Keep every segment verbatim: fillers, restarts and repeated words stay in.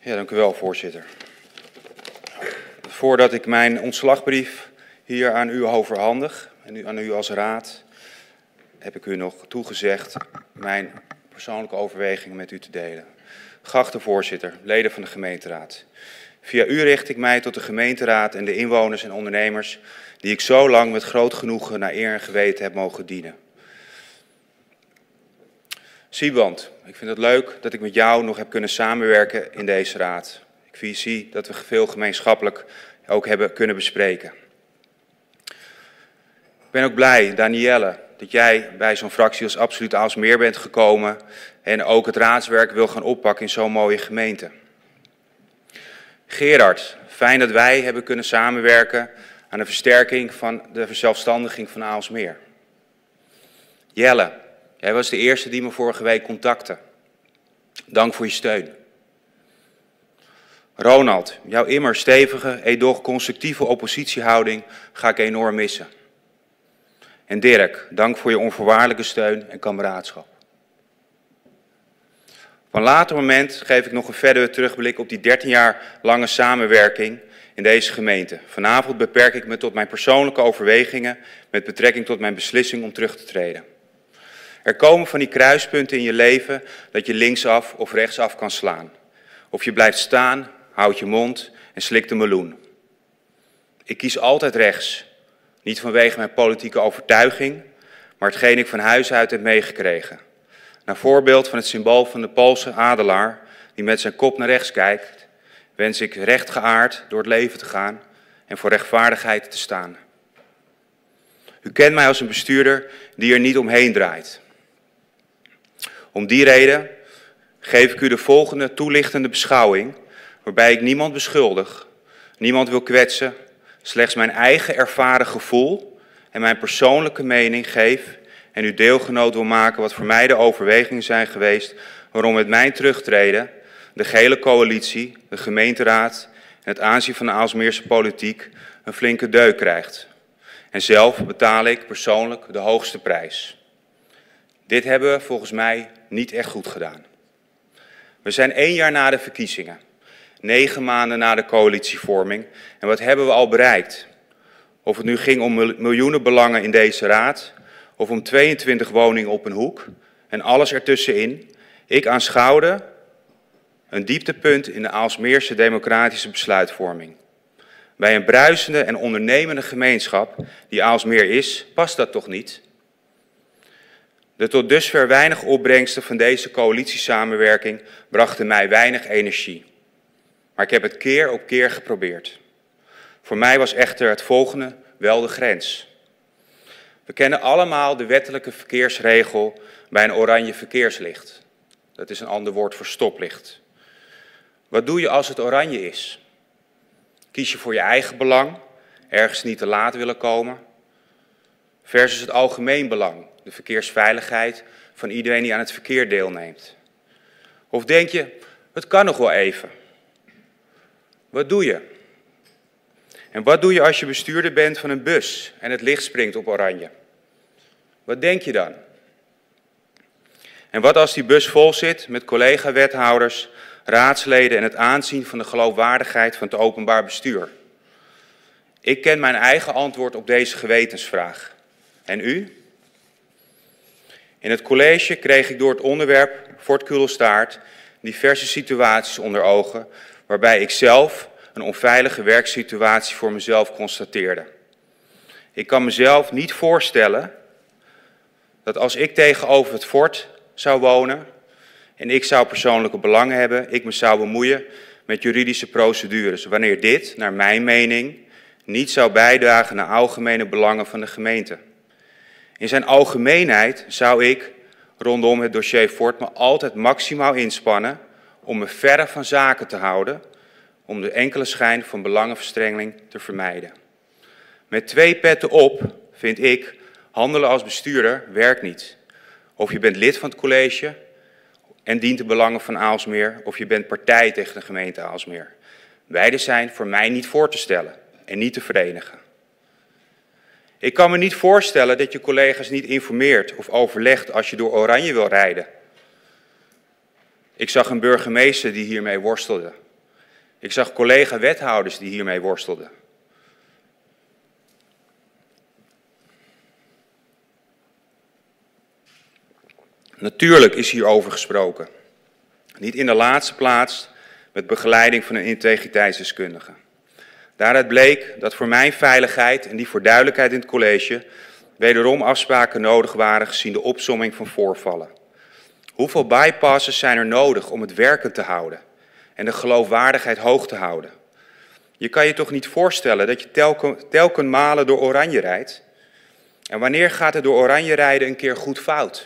Ja, dank u wel, voorzitter. Voordat ik mijn ontslagbrief hier aan u overhandig, en u, aan u als raad, heb ik u nog toegezegd mijn persoonlijke overwegingen met u te delen. Geachte voorzitter, leden van de gemeenteraad. Via u richt ik mij tot de gemeenteraad en de inwoners en ondernemers die ik zo lang met groot genoegen naar eer en geweten heb mogen dienen. Siebrand, ik vind het leuk dat ik met jou nog heb kunnen samenwerken in deze raad. Ik zie dat we veel gemeenschappelijk ook hebben kunnen bespreken. Ik ben ook blij, Danielle, dat jij bij zo'n fractie als Absoluut Aalsmeer bent gekomen en ook het raadswerk wil gaan oppakken in zo'n mooie gemeente. Gerard, fijn dat wij hebben kunnen samenwerken aan de versterking van de verzelfstandiging van Aalsmeer. Jelle, jij was de eerste die me vorige week contactte. Dank voor je steun. Ronald, jouw immer stevige, edoch constructieve oppositiehouding ga ik enorm missen. En Dirk, dank voor je onvoorwaardelijke steun en kameraadschap. Op een later moment geef ik nog een verdere terugblik op die dertien jaar lange samenwerking in deze gemeente. Vanavond beperk ik me tot mijn persoonlijke overwegingen met betrekking tot mijn beslissing om terug te treden. Er komen van die kruispunten in je leven dat je linksaf of rechtsaf kan slaan. Of je blijft staan, houdt je mond en slikt de meloen. Ik kies altijd rechts. Niet vanwege mijn politieke overtuiging, maar hetgeen ik van huis uit heb meegekregen. Naar voorbeeld van het symbool van de Poolse adelaar die met zijn kop naar rechts kijkt, wens ik rechtgeaard door het leven te gaan en voor rechtvaardigheid te staan. U kent mij als een bestuurder die er niet omheen draait. Om die reden geef ik u de volgende toelichtende beschouwing, waarbij ik niemand beschuldig, niemand wil kwetsen, slechts mijn eigen ervaren gevoel en mijn persoonlijke mening geef en u deelgenoot wil maken wat voor mij de overwegingen zijn geweest waarom met mijn terugtreden de gehele coalitie, de gemeenteraad en het aanzien van de Aalsmeerse politiek een flinke deuk krijgt. En zelf betaal ik persoonlijk de hoogste prijs. Dit hebben we volgens mij niet echt goed gedaan. We zijn één jaar na de verkiezingen, negen maanden na de coalitievorming en wat hebben we al bereikt? Of het nu ging om miljoenen belangen in deze raad, of om tweeëntwintig woningen op een hoek en alles ertussenin. Ik aanschouwde een dieptepunt in de Aalsmeerse democratische besluitvorming. Bij een bruisende en ondernemende gemeenschap die Aalsmeer is, past dat toch niet? De tot dusver weinig opbrengsten van deze coalitiesamenwerking brachten mij weinig energie. Maar ik heb het keer op keer geprobeerd. Voor mij was echter het volgende wel de grens. We kennen allemaal de wettelijke verkeersregel bij een oranje verkeerslicht. Dat is een ander woord voor stoplicht. Wat doe je als het oranje is? Kies je voor je eigen belang, ergens niet te laat willen komen, versus het algemeen belang, de verkeersveiligheid van iedereen die aan het verkeer deelneemt? Of denk je, het kan nog wel even. Wat doe je? En wat doe je als je bestuurder bent van een bus en het licht springt op oranje? Wat denk je dan? En wat als die bus vol zit met collega-wethouders, raadsleden en het aanzien van de geloofwaardigheid van het openbaar bestuur? Ik ken mijn eigen antwoord op deze gewetensvraag. En u? In het college kreeg ik door het onderwerp Fort Kudelstaart diverse situaties onder ogen, waarbij ik zelf een onveilige werksituatie voor mezelf constateerde. Ik kan mezelf niet voorstellen dat als ik tegenover het fort zou wonen en ik zou persoonlijke belangen hebben, ik me zou bemoeien met juridische procedures, wanneer dit, naar mijn mening, niet zou bijdragen naar algemene belangen van de gemeente. In zijn algemeenheid zou ik rondom het dossier Fort me altijd maximaal inspannen om me verre van zaken te houden, om de enkele schijn van belangenverstrengeling te vermijden. Met twee petten op, vind ik, handelen als bestuurder werkt niet. Of je bent lid van het college en dient de belangen van Aalsmeer, of je bent partij tegen de gemeente Aalsmeer. Beide zijn voor mij niet voor te stellen en niet te verenigen. Ik kan me niet voorstellen dat je collega's niet informeert of overlegt als je door Oranje wil rijden. Ik zag een burgemeester die hiermee worstelde. Ik zag collega-wethouders die hiermee worstelden. Natuurlijk is hierover gesproken. Niet in de laatste plaats met begeleiding van een integriteitsdeskundige. Daaruit bleek dat voor mijn veiligheid en die voor duidelijkheid in het college wederom afspraken nodig waren gezien de opsomming van voorvallen. Hoeveel bypasses zijn er nodig om het werkend te houden en de geloofwaardigheid hoog te houden? Je kan je toch niet voorstellen dat je telken, telken malen door Oranje rijdt? En wanneer gaat het door Oranje rijden een keer goed fout?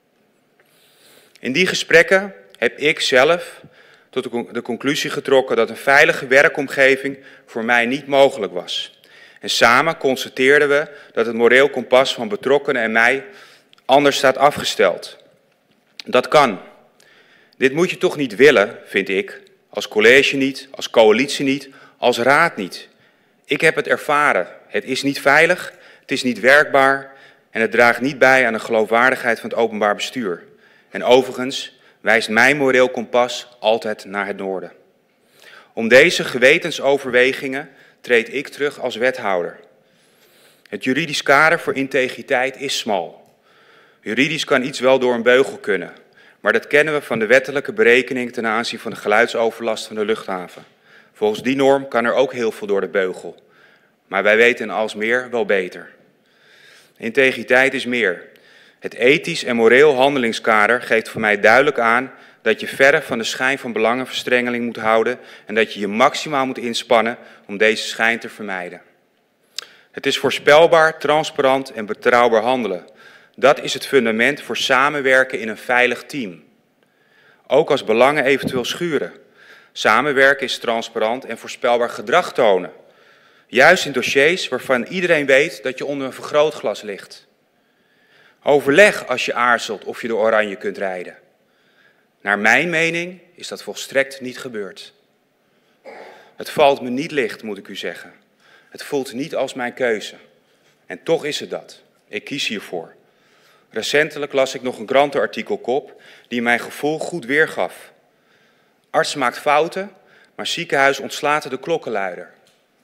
In die gesprekken heb ik zelf tot de conclusie getrokken dat een veilige werkomgeving voor mij niet mogelijk was. En samen constateerden we dat het moreel kompas van betrokkenen en mij anders staat afgesteld. Dat kan. Dit moet je toch niet willen, vind ik, als college niet, als coalitie niet, als raad niet. Ik heb het ervaren. Het is niet veilig, het is niet werkbaar en het draagt niet bij aan de geloofwaardigheid van het openbaar bestuur. En overigens wijst mijn moreel kompas altijd naar het noorden. Om deze gewetensoverwegingen treed ik terug als wethouder. Het juridisch kader voor integriteit is smal. Juridisch kan iets wel door een beugel kunnen, maar dat kennen we van de wettelijke berekening ten aanzien van de geluidsoverlast van de luchthaven. Volgens die norm kan er ook heel veel door de beugel, maar wij weten in Aalsmeer wel beter. Integriteit is meer. Het ethisch en moreel handelingskader geeft voor mij duidelijk aan dat je verre van de schijn van belangenverstrengeling moet houden en dat je je maximaal moet inspannen om deze schijn te vermijden. Het is voorspelbaar, transparant en betrouwbaar handelen. Dat is het fundament voor samenwerken in een veilig team. Ook als belangen eventueel schuren. Samenwerken is transparant en voorspelbaar gedrag tonen. Juist in dossiers waarvan iedereen weet dat je onder een vergrootglas ligt. Overleg als je aarzelt of je door Oranje kunt rijden. Naar mijn mening is dat volstrekt niet gebeurd. Het valt me niet licht, moet ik u zeggen. Het voelt niet als mijn keuze. En toch is het dat. Ik kies hiervoor. Recentelijk las ik nog een krantenartikelkop die mijn gevoel goed weergaf. Arts maakt fouten, maar ziekenhuis ontslaat de klokkenluider.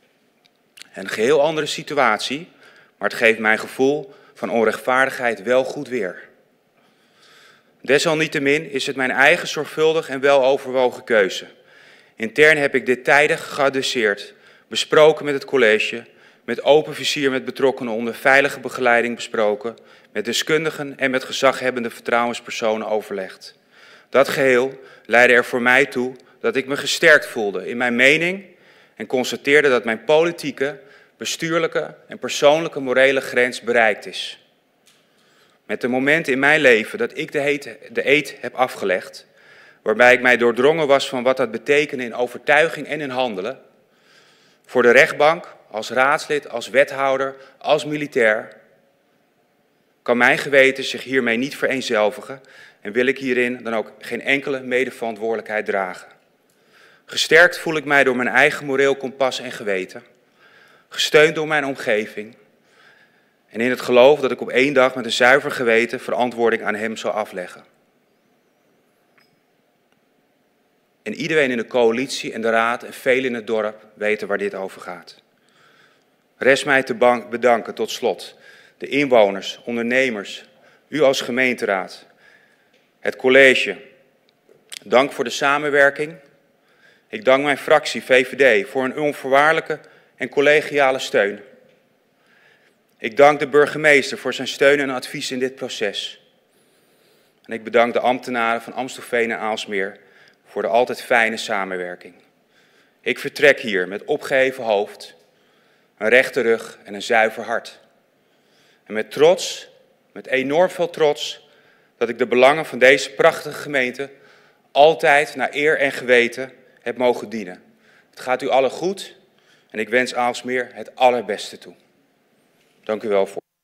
Een geheel andere situatie, maar het geeft mijn gevoel van onrechtvaardigheid wel goed weer. Desalniettemin is het mijn eigen zorgvuldig en weloverwogen keuze. Intern heb ik dit tijdig geadresseerd, besproken met het college, met open vizier met betrokkenen onder veilige begeleiding besproken, met deskundigen en met gezaghebbende vertrouwenspersonen overlegd. Dat geheel leidde er voor mij toe dat ik me gesterkt voelde in mijn mening en constateerde dat mijn politieke, bestuurlijke en persoonlijke morele grens bereikt is. Met de momenten in mijn leven dat ik de, heet, de eed heb afgelegd, waarbij ik mij doordrongen was van wat dat betekende in overtuiging en in handelen, voor de rechtbank, als raadslid, als wethouder, als militair, kan mijn geweten zich hiermee niet vereenzelvigen en wil ik hierin dan ook geen enkele medeverantwoordelijkheid dragen. Gesterkt voel ik mij door mijn eigen moreel kompas en geweten, gesteund door mijn omgeving en in het geloof dat ik op één dag met een zuiver geweten verantwoording aan hem zal afleggen. En iedereen in de coalitie en de raad en velen in het dorp weten waar dit over gaat. Rest mij te bedanken tot slot de inwoners, ondernemers, u als gemeenteraad, het college. Dank voor de samenwerking. Ik dank mijn fractie V V D voor een onvoorwaardelijke en collegiale steun. Ik dank de burgemeester voor zijn steun en advies in dit proces. En ik bedank de ambtenaren van Amstelveen en Aalsmeer voor de altijd fijne samenwerking. Ik vertrek hier met opgeheven hoofd, een rechte rug en een zuiver hart. En met trots, met enorm veel trots, dat ik de belangen van deze prachtige gemeente altijd naar eer en geweten heb mogen dienen. Het gaat u allen goed en ik wens Aalsmeer het allerbeste toe. Dank u wel voor.